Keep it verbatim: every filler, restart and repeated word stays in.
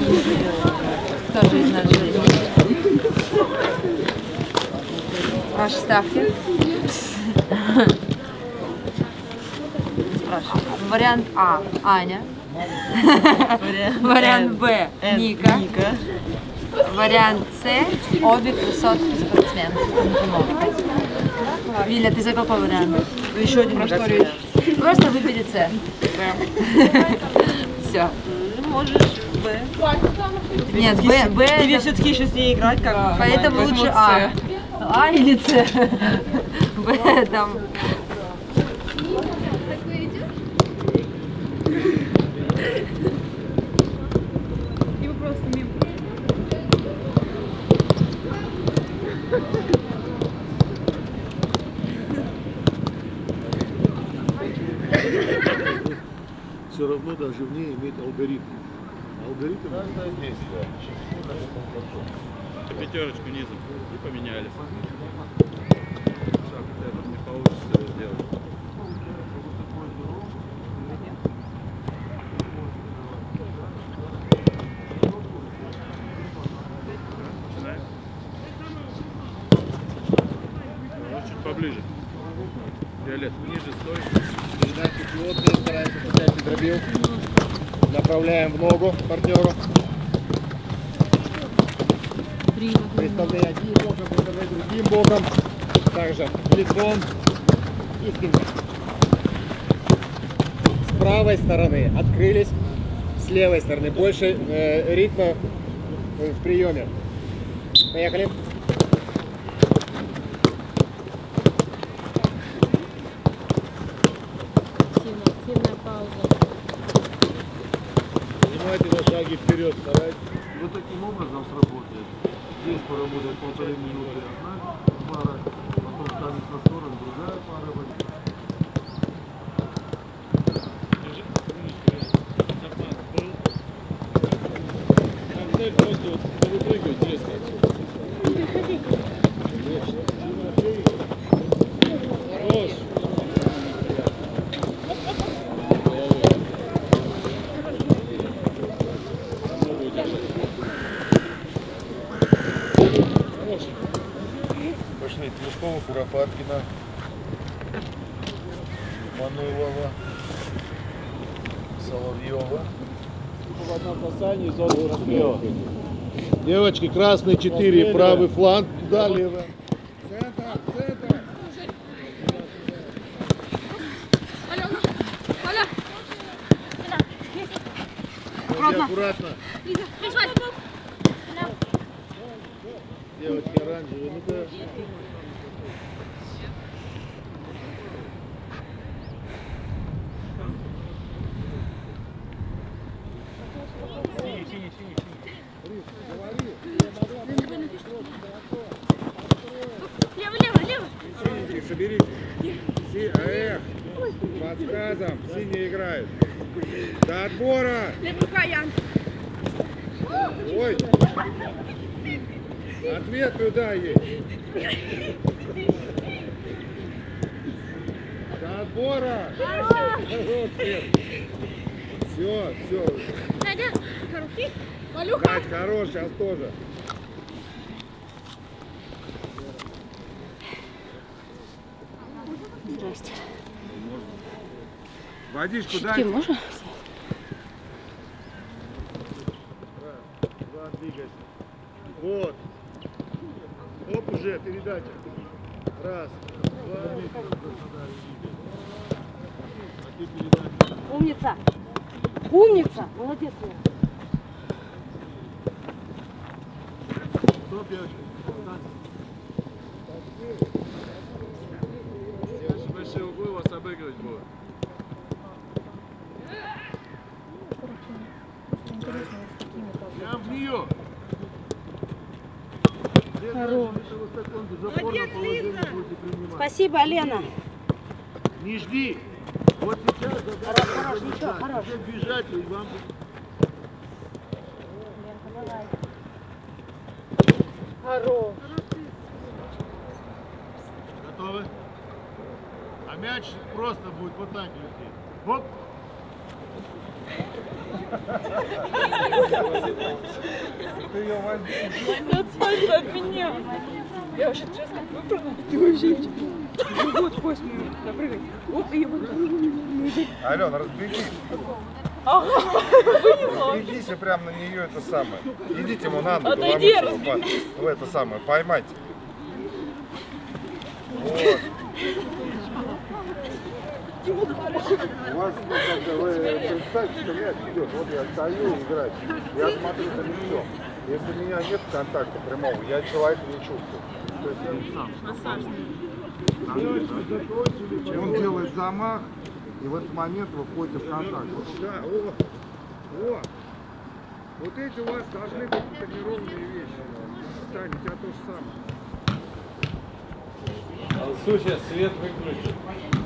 Тоже из нашей жизни. Ваши ставки? Спрашиваю. Вариант А. Аня. Вариант Б. Ника. Вариант С. Обе красотки спортсменки. Виля, ты за какой вариант? Еще один историю. Просто выбери С. Все. Можешь Б. Нет, Б. Б. Тебе все-таки еще с ней играть, как бы. Поэтому лучше А. А или С? Б там. Его просто мимо. Все равно даже в ней имеет алгоритм. Алгоритм пятерочку низом и поменяли. Шаг этот не получится сделать. Начинаем. Чуть поближе. Фиолет, ниже стой. передачи плотные, стараемся поднять дробил. Направляем в ногу партнеру. Приставляя одним боком, приставляя другим боком. Также лицом и спиной. С правой стороны открылись, с левой стороны больше э, ритма в приеме. Поехали. Активная пауза. Поднимайте на шаги вперед, старайтесь. Вот таким образом сработает. Здесь поработает полторы минуты одна пара, потом станет на сторону другая пара. Просто вот выпрыгивать резко отсюда. Хорош. Пошли Плюшкова, Куропаткина, Мануйлова, Соловьева. В одном касании зону расстрела. Девочки, красный четыре, правый фланг, туда, левый. Центр, центр. Аккуратно. Аккуратно. Девочки оранжевые, ну-ка. Синий, синий, синий, синий. Говори. Лево, лево, лево. Синенькие, соберите. Си, эх, подсказом. Синий играет. До отбора. Лево рука, Ян. Ой. Ответ туда есть. До отбора. Все, все. Надя, хороший. Валюха. Надь, хорош, сейчас тоже. Здрасте. Водичку Щитки дай. можно? Раз, два, двигайся. Вот. Оп, уже передача. Раз, два. А ты передача. Умница. Умница. Молодец. Стоп, девочка. Если большие углы вас обыгрывать будут. Прям в нее. Хорош. Молодец, Лиза. Спасибо, Лена. Не жди. Вот сейчас Хорош, ничего, хорош. бежать и вам. Хорош. Готовы? А мяч просто будет вот так лететь. Хоп. Ты ее возьми. Отстаньте от меня. Я вообще сейчас как выпрыгну. Ты вообще вот кость мою напрыгай. Оп, и вот так. Алена, разбегись. Ага, вынесла. Разбегись и прям на нее это самое. Идите ему на ногу, Отойди, головой в это самое, поймайте. Вот. У вас, ну, как бы, вы представьте, что мяч идет, вот я стою и играю, я смотрю за мячом. Если у меня нет контакта прямого, я человека не чувствую. То есть он сам. И он делает замах, и в этот момент вы входите в контакт. Вот, да, о, о. Вот эти у вас должны быть тренированные вещи. Таня, у тебя то же самое. Алсу, сейчас свет выключи.